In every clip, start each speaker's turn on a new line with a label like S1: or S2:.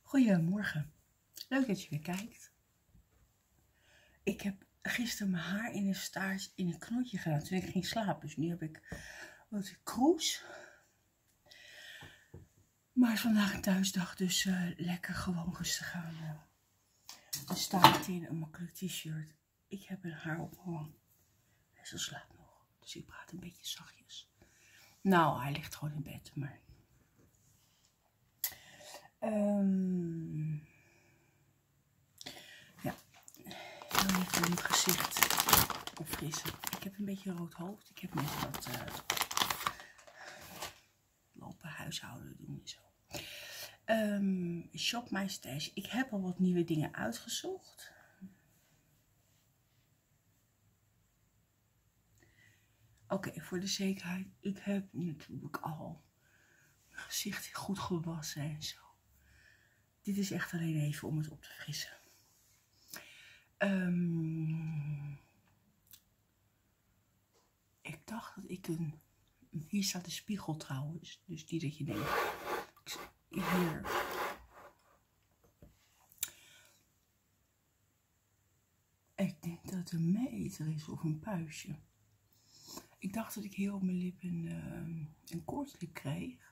S1: Goedemorgen, leuk dat je weer kijkt. Ik heb gisteren mijn haar in een staart in een knotje gedaan toen ik ging slapen. Dus nu heb ik wat kroes. Maar het is vandaag een thuisdag, dus lekker gewoon rustig aan. Een staart in, een makkelijk t-shirt. Ik heb een haar op mijn wang. En ze slaapt nog, dus ik praat een beetje zachtjes. Nou, hij ligt gewoon in bed, maar... ja, heel even in het gezicht opfrissen. Ik heb een beetje een rood hoofd. Ik heb net wat lopen huishouden doen en zo. Shop My Stash. Ik heb al wat nieuwe dingen uitgezocht. Oké, voor de zekerheid. Ik heb natuurlijk al mijn gezicht goed gewassen en zo. Dit is echt alleen even om het op te frissen. Ik dacht dat ik een... Hier staat de spiegel trouwens. Dus die dat je denkt. Hier. Ik denk dat het een meter is of een puistje. Ik dacht dat ik hier op mijn lip een koortslip kreeg.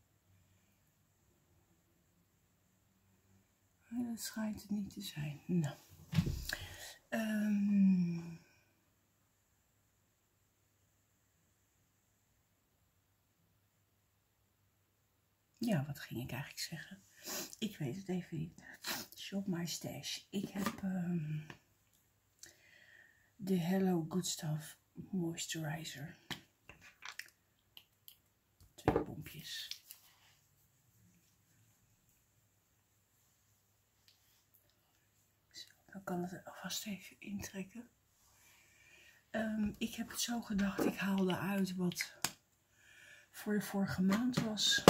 S1: Maar dat schijnt het niet te zijn. Nou. Ja, wat ging ik eigenlijk zeggen? Ik weet het even niet. Shop My Stash. Ik heb de Hello Good Stuff Moisturizer. 2 pompjes. Zo, dan kan het er alvast even intrekken. Ik heb het zo gedacht, ik haalde uit wat voor de vorige maand was.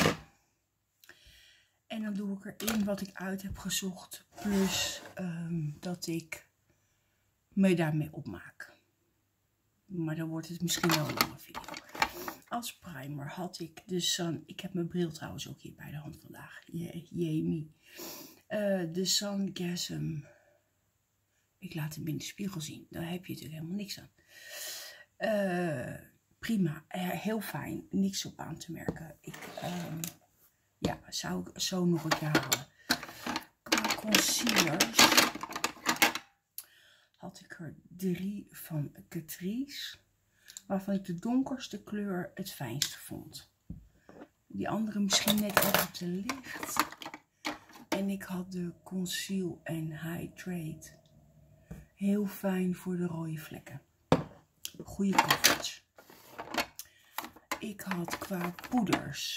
S1: En dan doe ik erin wat ik uit heb gezocht. Plus dat ik me daarmee opmaak. Maar dan wordt het misschien wel een lange video. Als primer had ik de Sun. Ik heb mijn bril trouwens ook hier bij de hand vandaag. Jamie. De Sungasm. Ik laat hem in de spiegel zien. Daar heb je natuurlijk helemaal niks aan. Prima. Heel fijn. Niks op aan te merken. Ja, zou ik zo nog een keer halen. Qua concealers had ik er 3 van Catrice. Waarvan ik de donkerste kleur het fijnste vond. Die andere misschien net even te licht. En ik had de Conceal and Hydrate. Heel fijn voor de rode vlekken. Goede coverage. Ik had qua poeders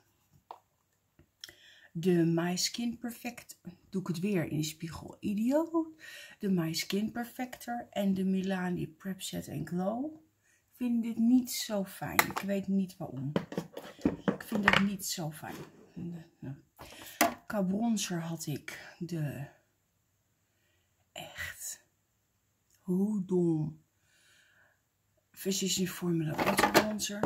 S1: de My Skin Perfect, doe ik het weer in de spiegel, idioot. De My Skin Perfector en de Milani Prep Set and Glow. Ik vind dit niet zo fijn. Ik weet niet waarom. Ik vind het niet zo fijn. Qua bronzer had ik de echt hoe dom Physicians Formula Auto Bronzer.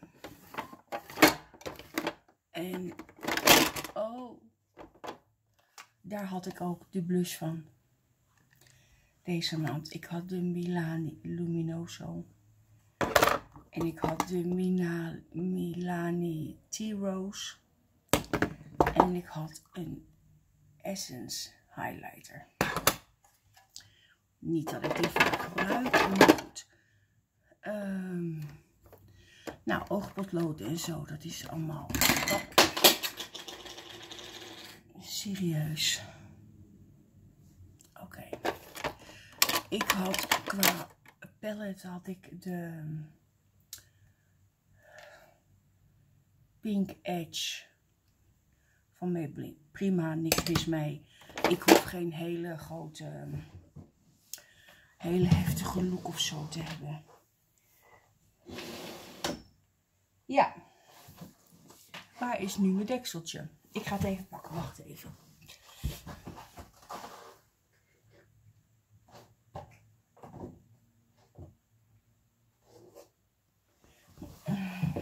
S1: En oh, daar had ik ook de blush van deze maand. Ik had de Milani Luminoso. En ik had de Milani Tea Rose. En ik had een Essence highlighter. Niet dat ik die vaak gebruik, maar goed. Nou, oogpotlood en zo, dat is allemaal serieus. Oké. Ik had qua palette had ik de Pink Edge van Maybelline. Prima, niks mis mee. Ik hoef geen hele grote, hele heftige look of zo te hebben. Ja. Waar is nu mijn dekseltje? Ik ga het even pakken. Wacht even.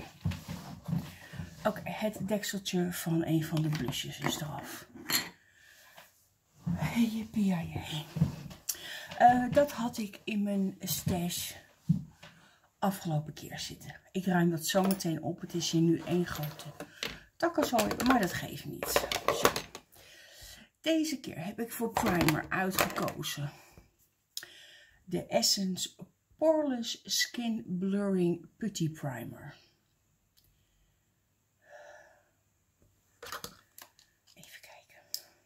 S1: Oké, het dekseltje van een van de blusjes is eraf. Jippie-jee. Dat had ik in mijn stash afgelopen keer zitten. Ik ruim dat zo meteen op. Het is hier nu één grote takkenzooi, maar dat geeft niet. Zo. Deze keer heb ik voor primer uitgekozen de Essence Poreless Skin Blurring Putty Primer. Even kijken.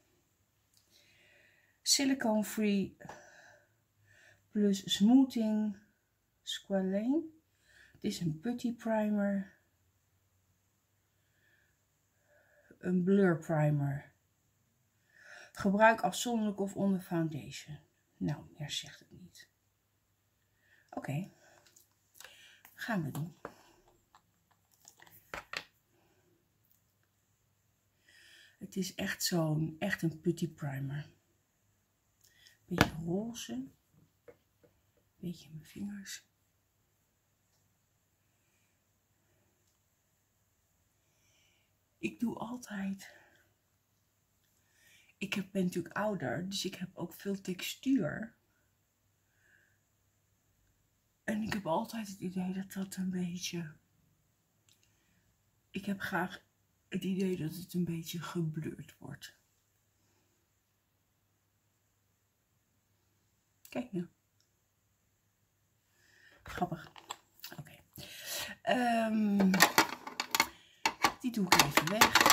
S1: Silicone Free plus Smoothing Squalane. Dit is een putty primer. Een blur primer. Gebruik afzonderlijk of onder foundation. Nou, meer zegt het niet. Oké. Gaan we doen. Het is echt echt een putty primer. Beetje roze. Beetje in mijn vingers. Ik doe altijd. Ben natuurlijk ouder, dus ik heb ook veel textuur. En ik heb altijd het idee dat dat een beetje. Ik heb graag het idee dat het een beetje geblurred wordt. Kijk nou. Grappig. Oké. Die doe ik even weg.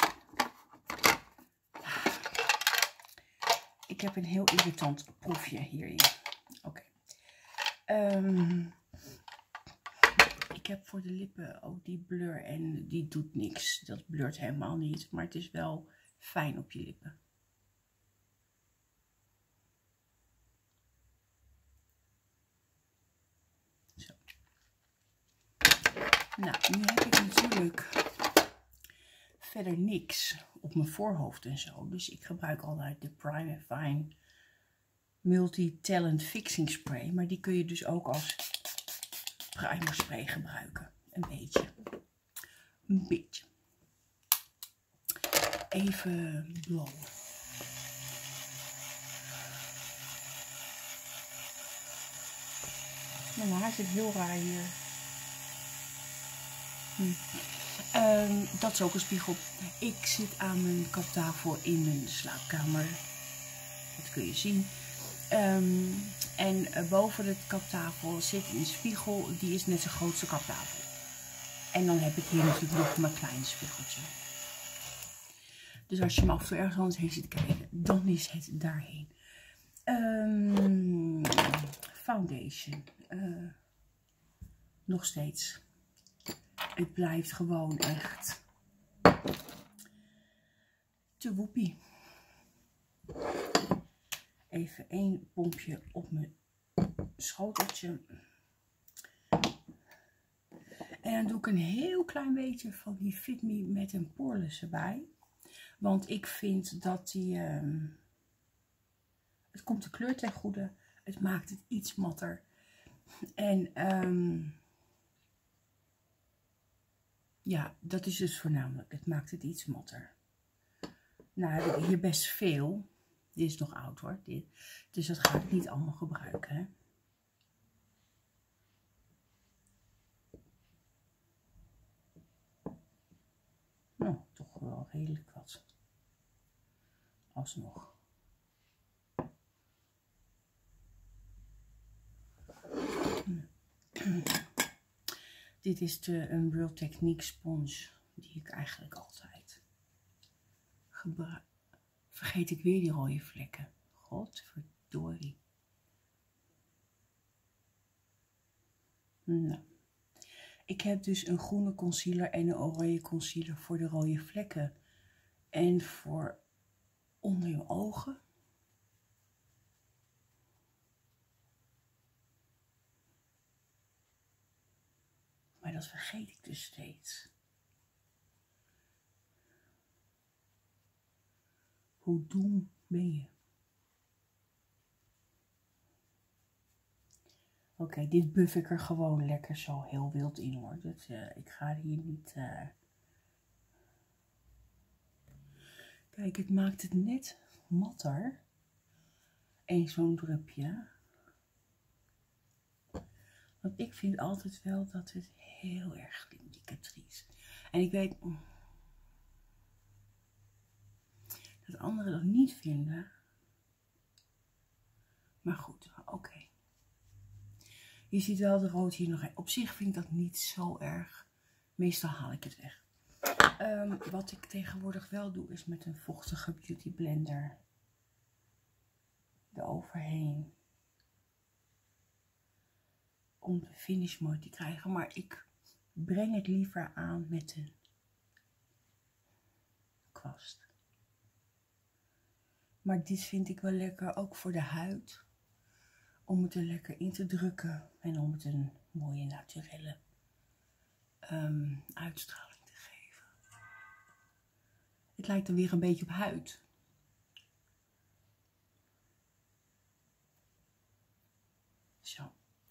S1: Ik heb een heel irritant proefje hierin. Oké. Ik heb voor de lippen ook die blur en die doet niks. Dat blurt helemaal niet, maar het is wel fijn op je lippen. Zo. Nou, nu heb ik natuurlijk verder niks op mijn voorhoofd en zo. Dus ik gebruik altijd de Prime Fine Multi-Talent Fixing Spray. Maar die kun je dus ook als primer spray gebruiken. Een beetje. Een beetje. Even blowen. Mijn haar zit heel raar hier. Dat is ook een spiegel. Ik zit aan mijn kaptafel in mijn slaapkamer. Dat kun je zien. En boven de kaptafel zit een spiegel. Die is net zo groot als de kaptafel. En dan heb ik hier natuurlijk nog mijn kleine spiegeltje. Dus als je me af en toe ergens anders heen zit kijken, dan is het daarheen. Foundation. Nog steeds. Het blijft gewoon echt te woepie. Even één pompje op mijn schoteltje. En dan doe ik een heel klein beetje van die Fit Me met een poreless erbij. Want ik vind dat die... het komt de kleur ten goede. Het maakt het iets matter. En... ja, dat is dus voornamelijk. Het maakt het iets matter. Nou heb ik hier best veel. Dit is nog oud hoor. Dus dat ga ik niet allemaal gebruiken. Hè. Nou, toch wel redelijk wat. Alsnog. Dit is de Unreal Technique Sponge, die ik eigenlijk altijd gebruik. Vergeet ik weer die rode vlekken. Godverdorie. Nou. Ik heb dus een groene concealer en een oranje concealer voor de rode vlekken. En voor onder je ogen. Maar dat vergeet ik dus steeds. Hoe dom ben je? Oké, dit buff ik er gewoon lekker zo heel wild in hoor. Dus, ik ga hier niet... Kijk, het maakt het net matter. En zo'n drupje. Want ik vind altijd wel dat het heel erg glimt, die Catrice. En ik weet dat anderen dat niet vinden. Maar goed, oké. Je ziet wel de rood hier nog. Op zich vind ik dat niet zo erg. Meestal haal ik het weg. Wat ik tegenwoordig wel doe is met een vochtige beauty blender eroverheen. Om de finish mooi te krijgen. Maar ik breng het liever aan met een kwast. Maar dit vind ik wel lekker, ook voor de huid. Om het er lekker in te drukken. En om het een mooie naturelle uitstraling te geven. Het lijkt er weer een beetje op huid. Zo.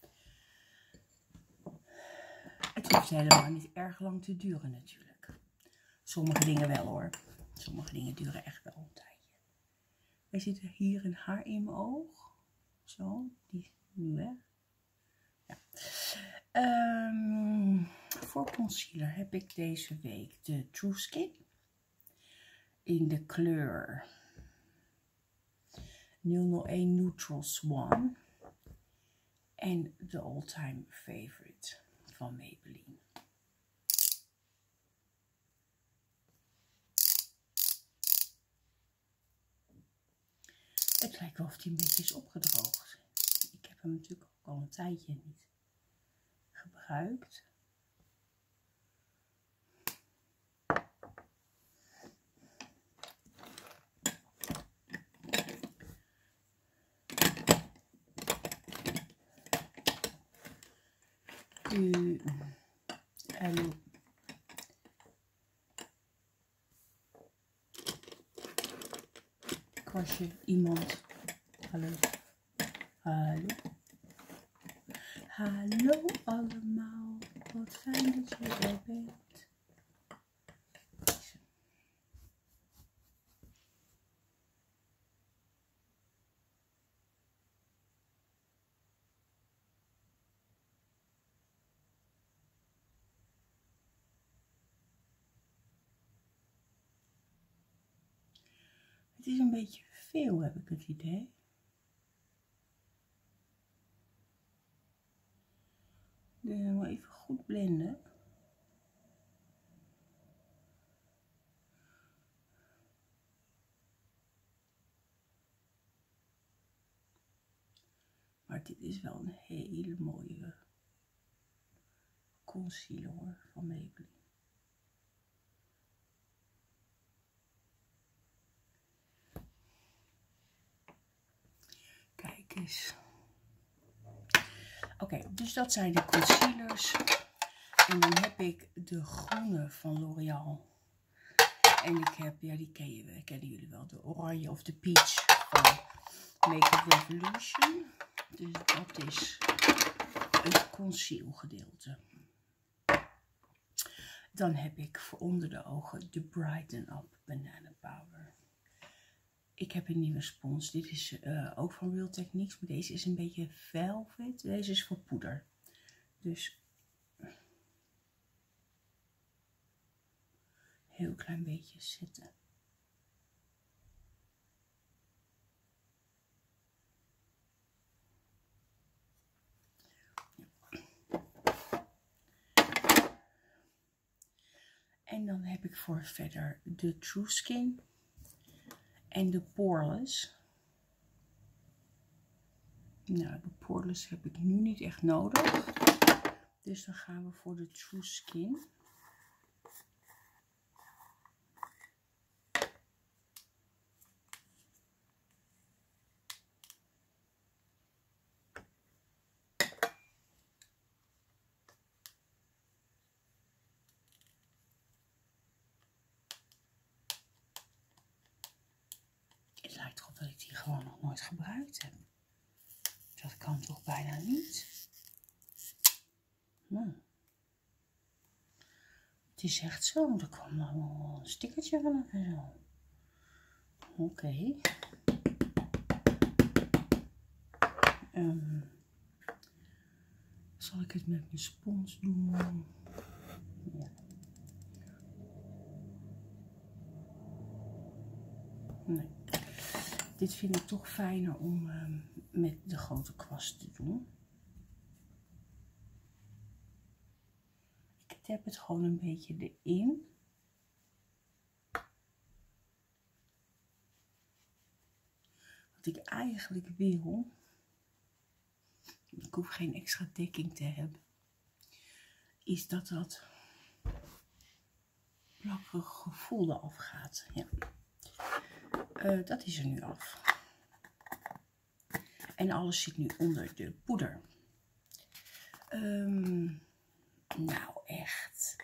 S1: Het hoeft helemaal niet erg lang te duren natuurlijk. Sommige dingen wel hoor. Sommige dingen duren echt wel een tijdje. Er zit hier een haar in mijn oog. Zo, die nu weg. Ja. Voor concealer heb ik deze week de True Skin. In de kleur 001 Neutral Swan. En de all-time favorite van Maybelline. Het lijkt wel of hij een beetje is opgedroogd. Ik heb hem natuurlijk ook al een tijdje niet gebruikt. Hallo. Kwastje, iemand. Hallo. Hallo. Hallo allemaal. Wat fijn dat je er bent. Het is een beetje veel, heb ik het idee. Dus wel even goed blenden. Maar dit is wel een hele mooie concealer hoor, van Maybelline. Kijk eens. Oké, dus dat zijn de concealers. En dan heb ik de groene van L'Oréal. En ik heb, ja die kennen jullie wel, de oranje of de peach van Make Up Revolution. Dus dat is het conceal gedeelte. Dan heb ik voor onder de ogen de Brighten Up Banana Powder. Ik heb een nieuwe spons. Dit is ook van Real Techniques. Maar deze is een beetje velvet. Deze is voor poeder. Dus heel klein beetje zetten. En dan heb ik voor verder de True Skin en de Poreless. Nou, de Poreless heb ik nu niet echt nodig. Dus dan gaan we voor de True Skin. Het lijkt erop dat ik die gewoon nog nooit gebruikt heb. Dat kan toch bijna niet? Nou. Het is echt zo. Er kwam nog een stickertje vanaf en zo. Oké. Zal ik het met mijn spons doen? Ja. Nee. Dit vind ik toch fijner om met de grote kwast te doen. Ik tap het gewoon een beetje erin. Wat ik eigenlijk wil, ik hoef geen extra dekking te hebben, is dat dat plakkerige gevoel eraf gaat. Ja. Dat is er nu af. En alles zit nu onder de poeder. Nou echt.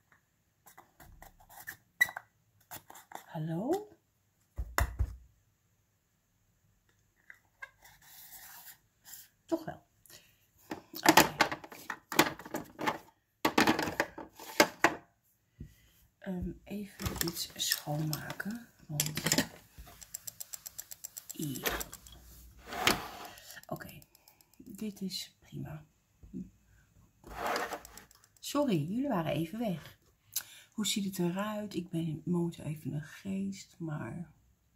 S1: Hallo? Toch wel. Okay. Even iets schoonmaken. Want... Ja. Oké. Dit is prima. Sorry, jullie waren even weg. Hoe ziet het eruit? Ik ben momenteel even een geest, maar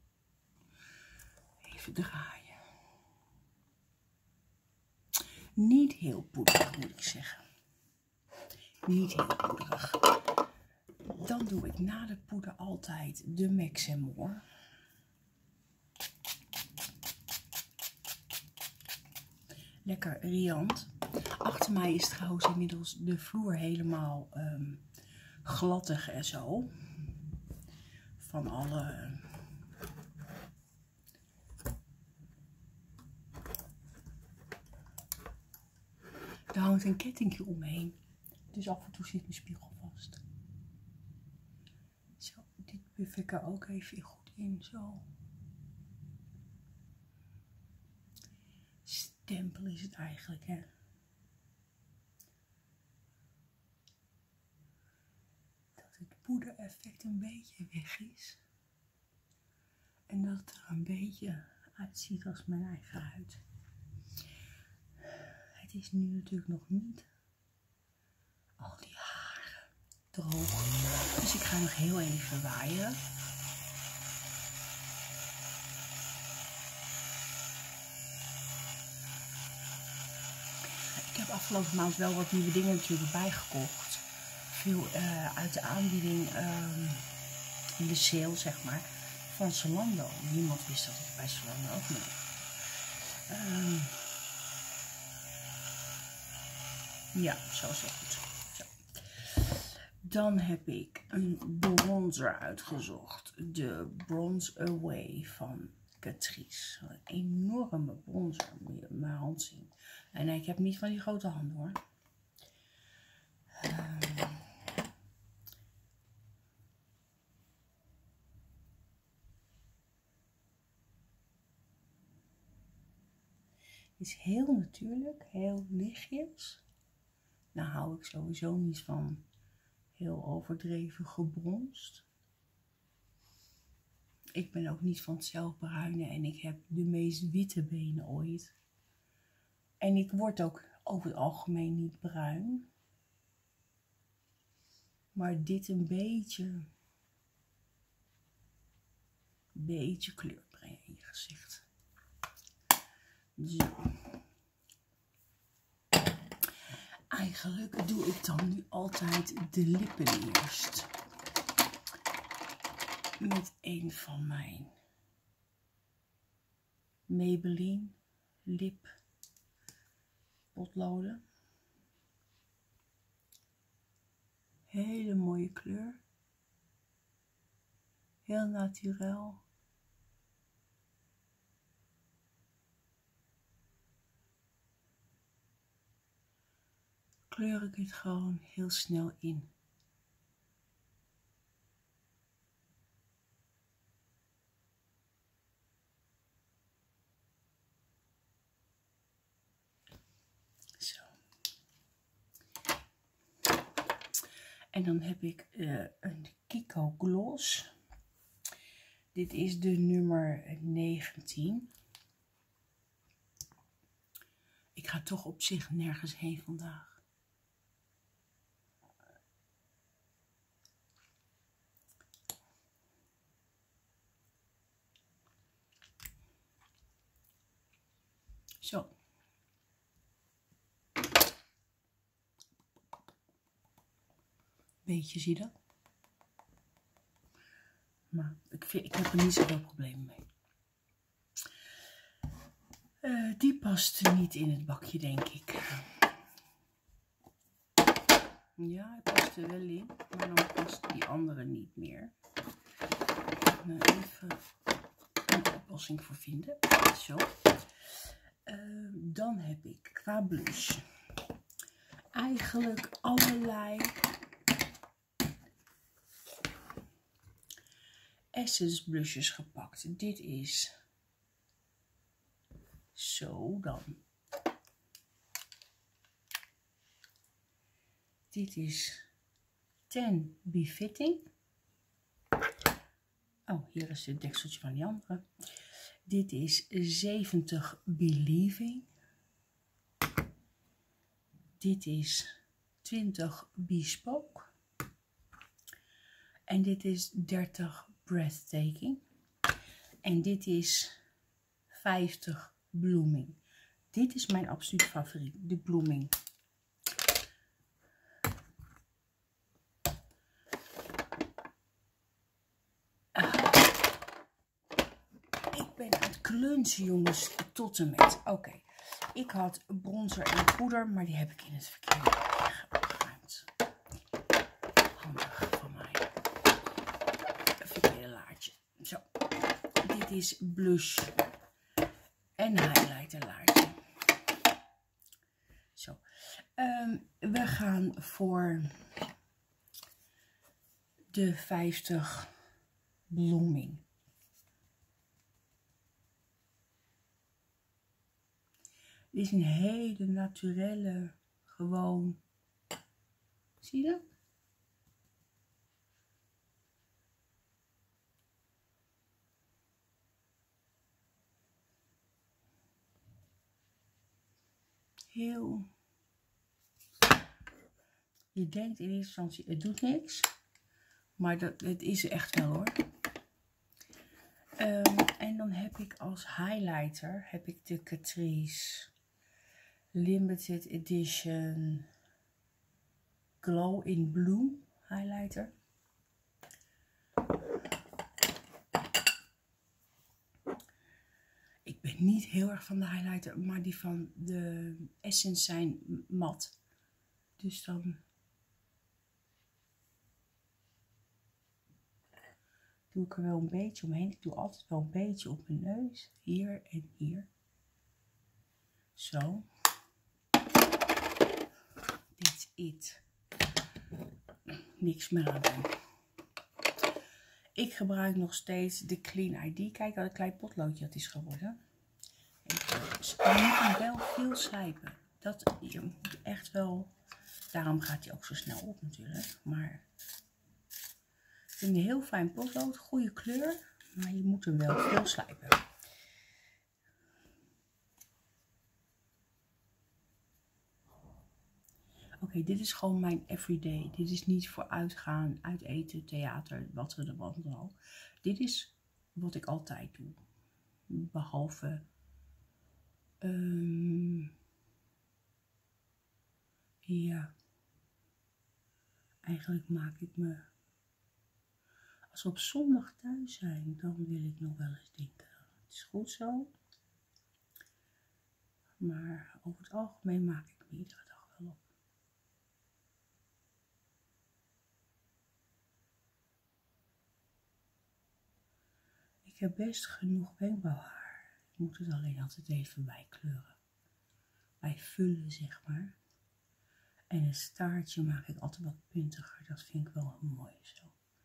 S1: even draaien. Niet heel poederig, moet ik zeggen. Niet heel poederig. Dan doe ik na de poeder altijd de Max & More. Lekker riant. Achter mij is trouwens inmiddels de vloer helemaal glattig en zo. Van alle... Er hangt een kettingje omheen. Dus af en toe zit mijn spiegel vast. Zo, dit buff ik er ook even goed in. Zo. Stempel is het eigenlijk, hè. Dat het poedereffect een beetje weg is. En dat het er een beetje uitziet als mijn eigen huid. Het is nu natuurlijk nog niet al die haren droog. Dus ik ga nog heel even waaien. Ik heb afgelopen maand wel wat nieuwe dingen natuurlijk bijgekocht. Veel uit de aanbieding in de sale, zeg maar, van Zalando. Niemand wist dat ik bij Zalando ook mee. Ja, zo is het goed. Zo. Dan heb ik een bronzer uitgezocht. De Bronze Away van Catrice. Een enorme bronzer, moet je mijn hand zien. En nee, ik heb niet van die grote handen hoor. Het is heel natuurlijk, heel lichtjes. Nou hou ik sowieso niet van heel overdreven gebronst. Ik ben ook niet van het zelfbruinen en ik heb de meest witte benen ooit. En ik word ook over het algemeen niet bruin. Maar dit een beetje kleur brengen in je gezicht. Zo. Eigenlijk doe ik dan nu altijd de lippen eerst. Met een van mijn Maybelline lip potloden. Hele mooie kleur. Heel naturel. Kleur ik het gewoon heel snel in. Zo. En dan heb ik een Kiko Gloss. Dit is de nummer 19. Ik ga toch op zich nergens heen vandaag. Zo. Beetje, zie je dat? Maar ik heb er niet zoveel problemen mee. Die past niet in het bakje, denk ik. Ja, hij past er wel in, maar dan past die andere niet meer. Even een oplossing voor vinden. Zo. Dan heb ik qua blush eigenlijk allerlei Essence blushes gepakt. Dit is zo dan. Dit is 10 Befitting. Oh, hier is het dekseltje van die andere. Dit is 70 Believing. Dit is 20 Bespoke. En dit is 30 Breathtaking. En dit is 50 Blooming. Dit is mijn absoluut favoriet, de Blooming. Ik ben aan het klunzen, jongens, tot en met. Oké. Ik had bronzer en poeder, maar die heb ik in het verkeerde opgeruimd. Handig van mij. Een verkeerde laadje. Zo. Dit is blush en highlighter laadje. Zo. We gaan voor de 50 Blooming. Dit is een hele naturelle, gewoon, zie je dat? Heel, je denkt in eerste instantie, het doet niks, maar het is echt wel hoor. En dan heb ik als highlighter, heb ik de Catrice Limited Edition Glow in Bloom highlighter. Ik ben niet heel erg van de highlighter, maar die van de Essence zijn mat. Dus dan doe ik er wel een beetje omheen. Ik doe altijd wel een beetje op mijn neus. Hier en hier. Zo. That's it. Niks meer aan doen. Ik gebruik nog steeds de Clean ID. Kijk wat een klein potloodje dat is geworden. Je moet hem wel veel slijpen. Dat je moet echt wel. Daarom gaat hij ook zo snel op natuurlijk. Maar ik vind een heel fijn potlood. Goede kleur. Maar je moet hem wel veel slijpen. Oké, dit is gewoon mijn everyday. Dit is niet voor uitgaan, uiteten, theater, wat dan ook. Dit is wat ik altijd doe. Behalve ja, eigenlijk maak ik me, als we op zondag thuis zijn, dan wil ik nog wel eens denken, het is goed zo. Maar over het algemeen maak ik me iedere dag wel op. Ik heb best genoeg wenkbrauwhaar. Ik moet het alleen altijd even bijkleuren. Bij vullen, zeg maar. En het staartje maak ik altijd wat puntiger. Dat vind ik wel mooi zo.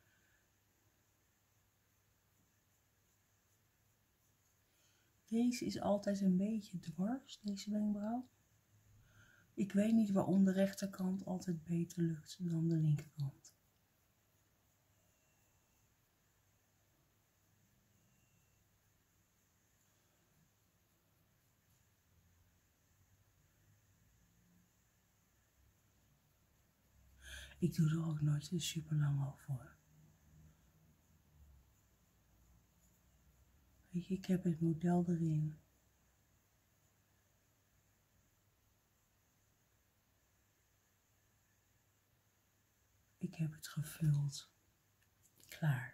S1: Deze is altijd een beetje dwars, deze wenkbrauw. Ik weet niet waarom de rechterkant altijd beter lukt dan de linkerkant. Ik doe er ook nooit super lang over. Weet je, ik heb het model erin. Ik heb het gevuld. Klaar.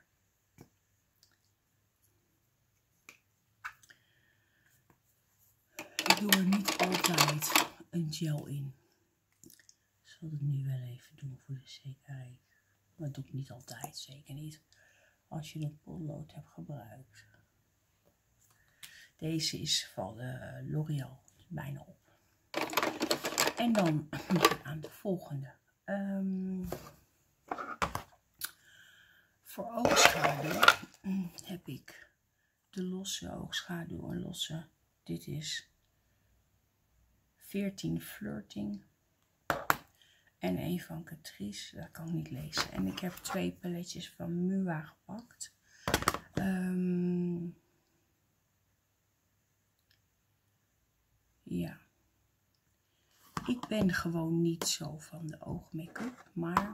S1: Ik doe er niet altijd een gel in. Ik zal het nu wel even doen voor de zekerheid. Maar dat doe ik niet altijd, zeker niet. Als je een potlood hebt gebruikt. Deze is van L'Oréal. Bijna op. En dan moet ik aan de volgende. Voor oogschaduw heb ik de losse oogschaduw, een losse. Dit is 14 Flirting. En een van Catrice, dat kan ik niet lezen. En ik heb 2 paletjes van Mua gepakt. Ja. Ik ben gewoon niet zo van de oogmake-up, maar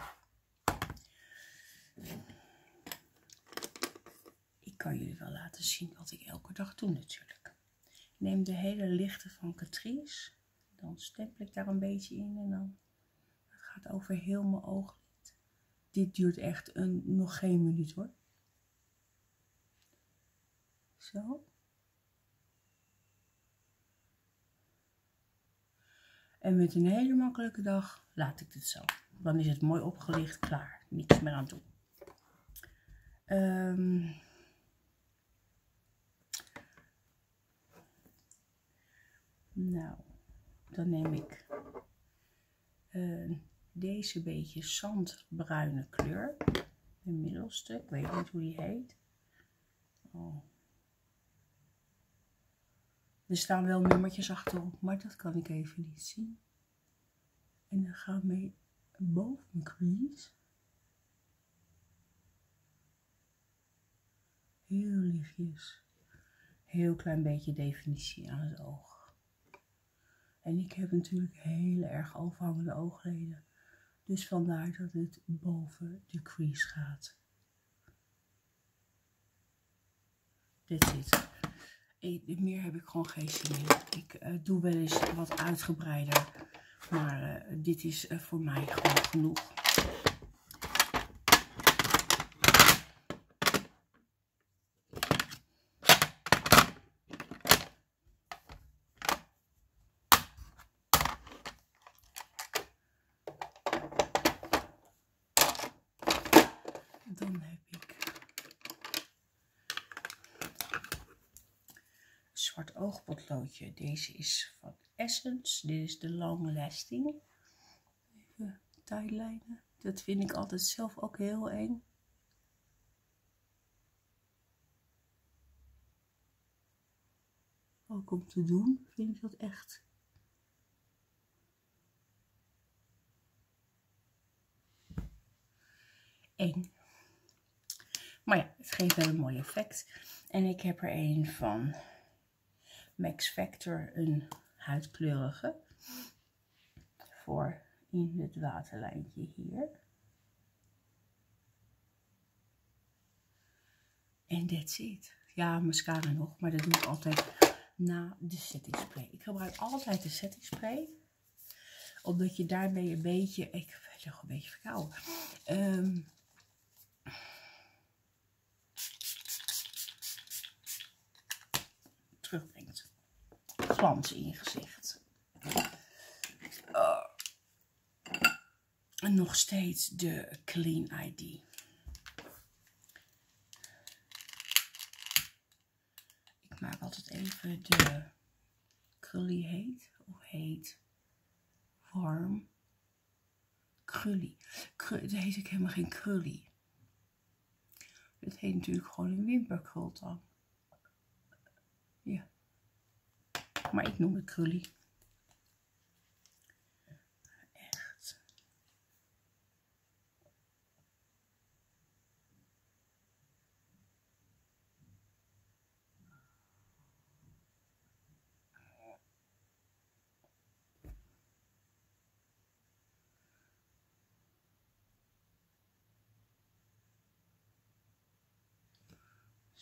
S1: ik kan jullie wel laten zien wat ik elke dag doe natuurlijk. Ik neem de hele lichte van Catrice, dan stempel ik daar een beetje in en dan het gaat over heel mijn ooglid. Dit duurt echt nog geen minuut hoor. Zo. En met een hele makkelijke dag laat ik dit zo. Dan is het mooi opgelicht, klaar. Niks meer aan doen. Nou, dan neem ik deze beetje zandbruine kleur. Een middelstuk, ik weet niet hoe die heet. Oh. Er staan wel nummertjes achterop, maar dat kan ik even niet zien. En dan gaan we mee boven mijn crease. Heel lichtjes. Heel klein beetje definitie aan het oog. En ik heb natuurlijk heel erg overhangende oogleden. Dus vandaar dat het boven de crease gaat. Dit zit. Meer heb ik gewoon geen zin in. Ik doe wel eens wat uitgebreider. Maar dit is voor mij gewoon genoeg. Dan heb ik een zwart oogpotloodje. Deze is van Essence. Dit is de Long Lasting. Even tijdlijnen. Dat vind ik altijd zelf ook heel eng. Ook om te doen vind ik dat echt. Eng. Maar ja, het geeft wel een mooi effect. En ik heb er een van Max Factor, een huidkleurige. Voor in het waterlijntje hier. En that's it. Ja, mascara nog, maar dat doe ik altijd na de setting spray. Ik gebruik altijd de setting spray. Omdat je daarmee een beetje, ik ben nog een beetje verkouden. Terugbrengt. Glans in je gezicht. En nog steeds de Clean ID. Ik maak altijd even de Curly heet. Of heet warm. Curly. Dat heet ik helemaal geen Curly. Dat heet natuurlijk gewoon een wimperkrultang. Ja. Maar ik noem het Curly. Echt.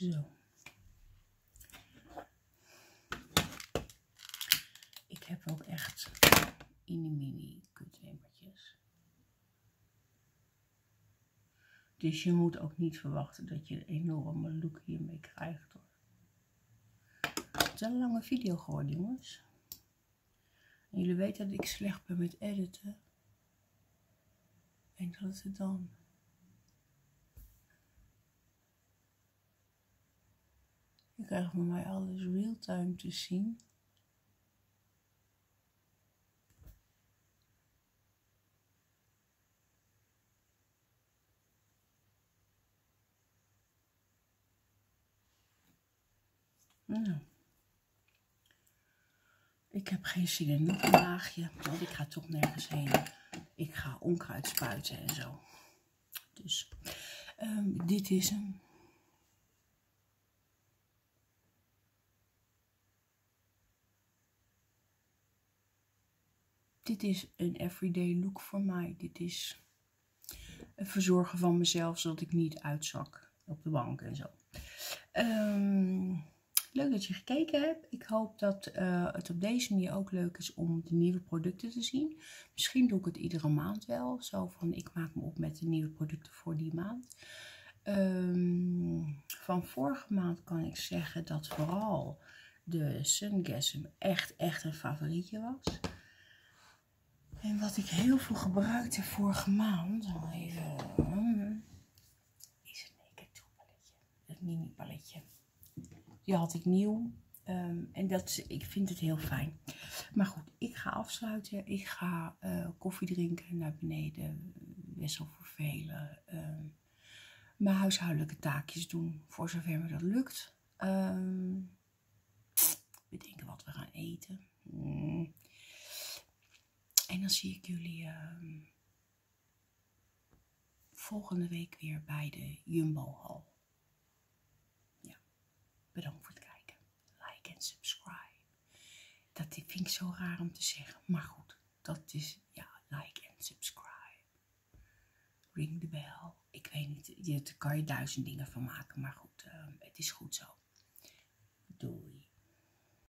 S1: Zo. Ik heb ook echt mini kutemmertjes. Dus je moet ook niet verwachten dat je een enorme look hiermee krijgt, hoor. Het is een lange video geworden, jongens. En jullie weten dat ik slecht ben met editen. En dat het dan... Je krijgt bij mij alles real-time te zien. Nou. Ik heb geen zin in nog een laagje, want ik ga toch nergens heen. Ik ga onkruid spuiten en zo. Dus dit is hem. Dit is een everyday look voor mij. Dit is het verzorgen van mezelf, zodat ik niet uitzak op de bank en zo. Leuk dat je gekeken hebt. Ik hoop dat het op deze manier ook leuk is om de nieuwe producten te zien. Misschien doe ik het iedere maand wel. Zo van, ik maak me op met de nieuwe producten voor die maand. Van vorige maand kan ik zeggen dat vooral de Sungasm echt een favorietje was. En wat ik heel veel gebruikte vorige maand, even, is het Naked Toe paletje. Het mini paletje. Die had ik nieuw. En ik vind het heel fijn. Maar goed, ik ga afsluiten. Ik ga koffie drinken, naar beneden, wissel vervelen. Mijn huishoudelijke taakjes doen, voor zover me dat lukt. Bedenken wat we gaan eten. En dan zie ik jullie volgende week weer bij de Jumbo Hal. Ja, bedankt voor het kijken. Like en subscribe. Dat vind ik zo raar om te zeggen. Maar goed, dat is, ja, like en subscribe. Ring the bell. Ik weet niet, daar kan je 1000 dingen van maken. Maar goed, het is goed zo. Doei.